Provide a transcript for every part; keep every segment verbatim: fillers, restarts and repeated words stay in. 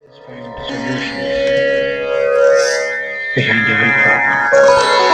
Let's find solutions behind every problem.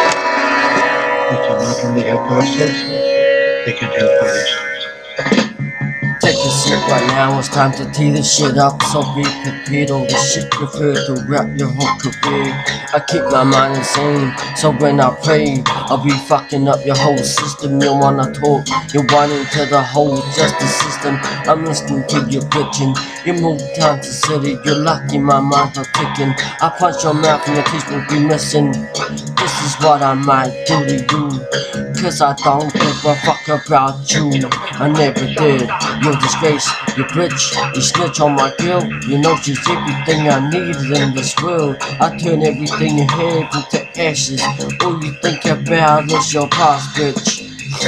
They can not only help ourselves, they can help others. Take a sip right now, it's time to tee this shit up. So be prepared, all the shit you've heard throughout your whole career. I keep my mind insane, so when I pray, I'll be fucking up your whole system. You wanna talk, you're whining to the whole justice system. I'm listening to your bitching. You move down to city, you're lucky my mind's not ticking. I punch your mouth and your teeth will be missing. This is what I might do to you, cause I don't give a fuck about you. I never did. You're a disgrace, you bitch, you snitch on my girl. You know she's everything I needed in this world. I turn everything you have into ashes. All you think about is your past, bitch.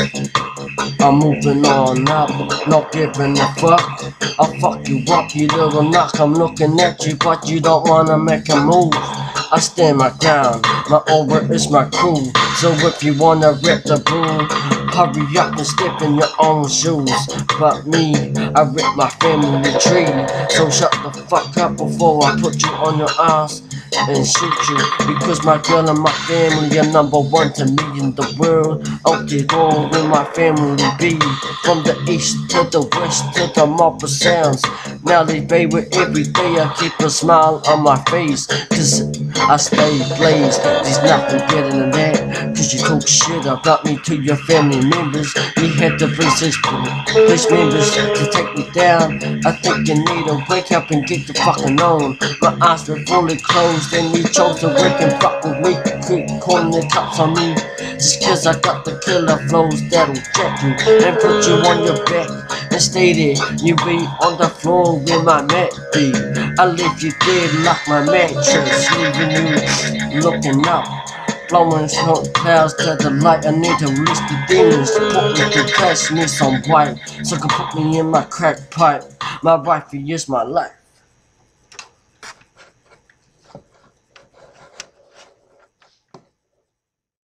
I'm moving on up, not giving a fuck. I'll fuck you up, you little knock. I'm looking at you, but you don't wanna make a move. I stand my ground, my aura is my crew. So if you wanna rip the broom, hurry up and step in your own shoes. But me, I rip my family tree. So shut the fuck up before I put you on your ass and shoot you. Because my girl and my family are number one to me in the world. Okay, go where my family be. From the east to the west to the Marple Sounds. Nelly baby, every day I keep a smile on my face. Cause I stay blazed. There's nothing better than that. Cause you talk shit about me to your family members. You had to bring six police members to take me down. I think you need to wake up and get the fucking on. My eyes were fully closed and you chose to wake and fuck with me. Quit calling the cops on me. Just cause I got the killer flows that'll check you and put you on your back and stay there. You be on the floor where my mat be. I leave you dead like my mattress, leaving you looking up. Blowing smoke clouds to the light. I need to release the demons. Put me to catch me some white, so can put me in my crack pipe. My wife is my life.